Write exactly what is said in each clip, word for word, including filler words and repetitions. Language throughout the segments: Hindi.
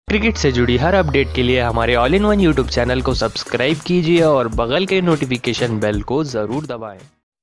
क्रिकेट से जुड़ी हर अपडेट के लिए हमारे all in one YouTube channel को सब्सक्राइब कीजिए और बगल के नोटिफिकेशन बेल को ज़रूर दबाएं।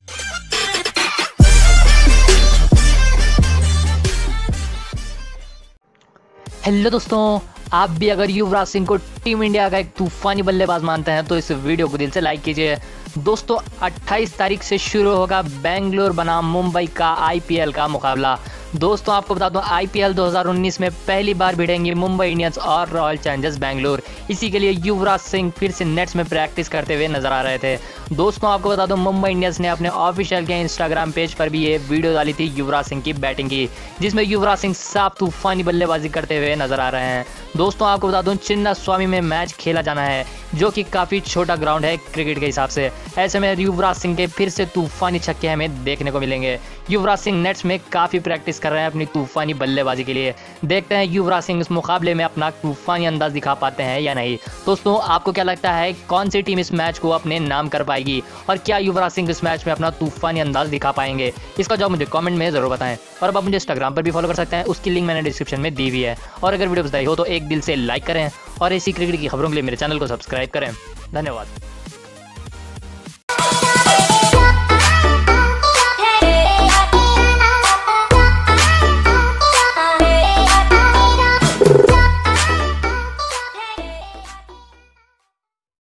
हेलो दोस्तों, आप भी अगर युवराज सिंह को टीम इंडिया का एक तूफानी बल्लेबाज मानते हैं तो इस वीडियो को दिल से लाइक कीजिए। दोस्तों अट्ठाईस तारीख से शुरू होगा बेंगलोर बनाम मुंबई का आईपीएल का मुकाबला। दोस्तों आपको बता दूं आईपीएल दो हज़ार उन्नीस में पहली बार भिड़ेंगे मुंबई इंडियंस और रॉयल चैलेंजर्स बेंगलोर। इसी के लिए युवराज सिंह फिर से नेट्स में प्रैक्टिस करते हुए नजर आ रहे थे। दोस्तों आपको बता दूं मुंबई इंडियंस ने अपने ऑफिशियल के इंस्टाग्राम पेज पर भी ये वीडियो डाली थी युवराज सिंह की बैटिंग की, जिसमें युवराज सिंह साफ तूफानी बल्लेबाजी करते हुए नजर आ रहे हैं। दोस्तों आपको बता दूं चिन्ना स्वामी में मैच खेला जाना है, जो कि काफ़ी छोटा ग्राउंड है क्रिकेट के हिसाब से। ऐसे में युवराज सिंह के फिर से तूफानी छक्के हमें देखने को मिलेंगे। युवराज सिंह नेट्स में काफ़ी प्रैक्टिस कर रहे हैं अपनी तूफानी बल्लेबाजी के लिए। देखते हैं युवराज सिंह इस मुकाबले में अपना तूफानी अंदाज दिखा पाते हैं या नहीं। दोस्तों आपको क्या लगता है कौन सी टीम इस मैच को अपने नाम कर पाएगी और क्या युवराज सिंह इस मैच में अपना तूफानी अंदाज दिखा पाएंगे? इसका जवाब मुझे कमेंट में ज़रूर बताएं। और अब आप मुझे इंस्टाग्राम पर भी फॉलो कर सकते हैं, उसकी लिंक मैंने डिस्क्रिप्शन में दी हुई है। और अगर वीडियो पसंद आई हो तो एक दिल से लाइक करें और ऐसी क्रिकेट की खबरों के लिए मेरे चैनल को सब्सक्राइब करें। धन्यवाद।